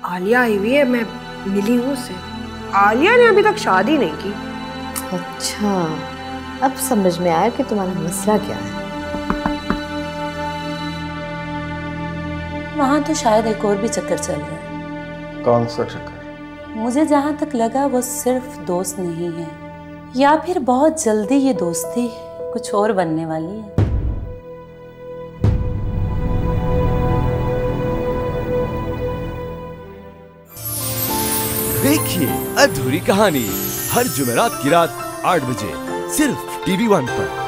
आलिया आई हुई है, मैं मिली हूँ उससे। आलिया ने अभी तक शादी नहीं की। अच्छा, अब समझ में आया कि तुम्हारा मसला क्या है। वहाँ तो शायद एक और भी चक्कर चल रहा है। कौन सा चक्कर? मुझे जहाँ तक लगा वो सिर्फ दोस्त नहीं है, या फिर बहुत जल्दी ये दोस्ती कुछ और बनने वाली है। देखिए अधूरी कहानी हर जुमेरात की रात 8 बजे सिर्फ TV1 पर।